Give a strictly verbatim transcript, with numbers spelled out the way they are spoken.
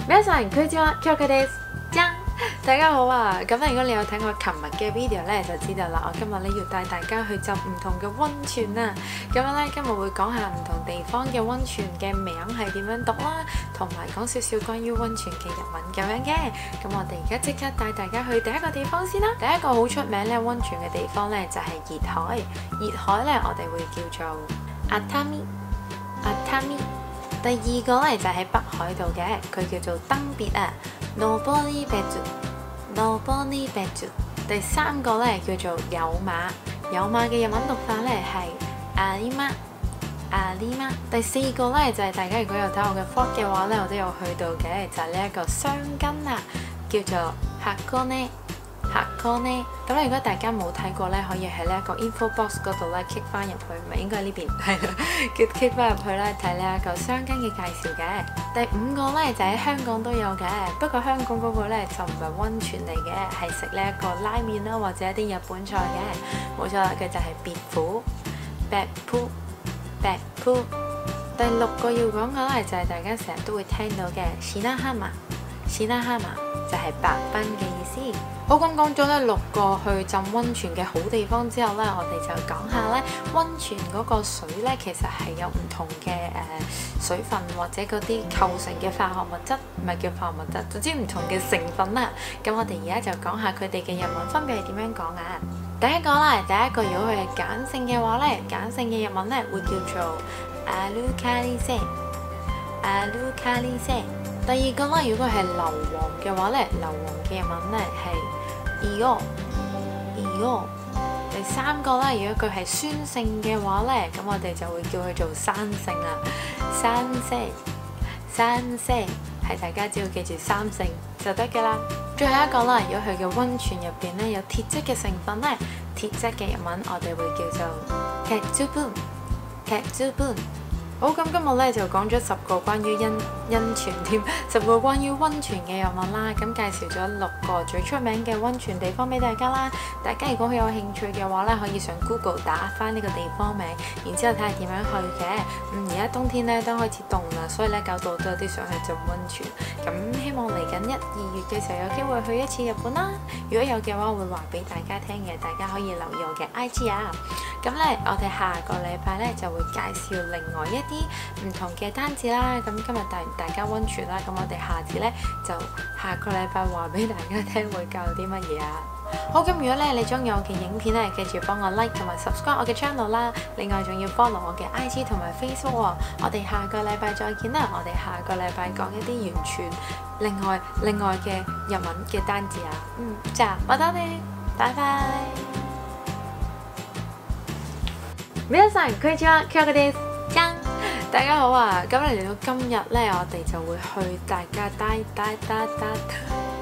皆さんこんにちは、京子です。じゃん，大家好啊！咁咧，如果你有睇我琴日嘅 video 咧，就知道啦。我今日咧要帶大家去浸唔同嘅溫泉啦。咁樣咧，今日會講下唔同地方嘅溫泉嘅名係點樣讀啦，同埋講少少關於溫泉嘅日文咁樣嘅。咁我哋而家即刻帶大家去第一個地方先啦。第一個好出名咧溫泉嘅地方咧就係熱海。熱海咧我哋會叫做熱海，熱海。第二個咧就喺北海道嘅，佢叫做登別啊 ，Nobori Bezu，Nobori Bezu。第三個咧叫做有馬，有馬嘅日文讀法咧係阿里馬，阿里馬。第四個咧就係、是、大家如果有睇我嘅 vlog 嘅話咧，我都有去到嘅，就係呢一個箱根啊，叫做箱根。箱根咁咧，如果大家冇睇過咧，可以喺呢一個 info box 嗰度咧 click 翻入去，唔係應該呢邊係啦，叫 click 翻入去咧睇呢一個箱根嘅介紹嘅。第五個咧就喺香港都有嘅，不過香港嗰個咧就唔係溫泉嚟嘅，係食呢一個拉麵啦，或者一啲日本菜嘅，冇錯啦，佢就係別府 別府別府。第六個要講嘅咧就係大家成日都會聽到嘅白浜，白浜就係白濱嘅意思。好，咁講咗咧六個去浸溫泉嘅好地方之後咧，我哋就講下咧溫泉嗰個水咧，其實係有唔同嘅誒、呃、水分或者嗰啲構成嘅化學物質，唔係叫化學物質，總之唔同嘅成分啦。咁我哋而家就講下佢哋嘅日文分別係點樣講啊？第一個啦，第一個如果佢係鹼性嘅話咧，鹼性嘅日文咧會叫做アルカリ性，アルカリ性。第二個啦，如果係硫磺嘅話咧，硫磺嘅日文咧係イオイオ。第三個啦，如果佢係酸性嘅話咧，咁我哋就會叫佢做酸性啦，酸性酸性係大家只要記住三性就得嘅啦。最後一個啦，如果佢嘅溫泉入邊咧有鐵質嘅成分咧，鐵質嘅日文我哋會叫做鉄分鉄分。好，咁今日咧就講咗十個關於溫溫泉添，十個關於溫泉嘅日文啦。咁介紹咗六個最出名嘅溫泉地方俾大家啦。大家如果有興趣嘅話咧，可以上 Google 打翻呢個地方名，然之後睇下點樣去嘅。嗯，而家冬天咧都開始凍啦，所以咧搞到我都有啲想去浸溫泉。咁希望嚟緊一、二月嘅時候有機會去一次日本啦。如果有嘅話，會話俾大家聽嘅，大家可以留意我嘅 I G 啊。咁咧，我哋下個禮拜咧就會介紹另外一啲唔同嘅單字啦。咁今日帶完大家溫泉啦，咁我哋下次咧就下個禮拜話俾大家聽會教啲乜嘢啊。好，咁如果咧你中意我嘅影片咧，記住幫我 like 同埋 subscribe 我嘅 channel 啦。另外仲要 follow 我嘅 I G 同埋 Facebook 喎。我哋下個禮拜再見啦。我哋下個禮拜講一啲完全另外另外嘅日文嘅單字啊。嗯，じゃあまたね，拜拜。皆さんこんにちは、京子です。じゃん，大家好啊！咁嚟到今日咧，我哋就會去大家帶帶帶帶。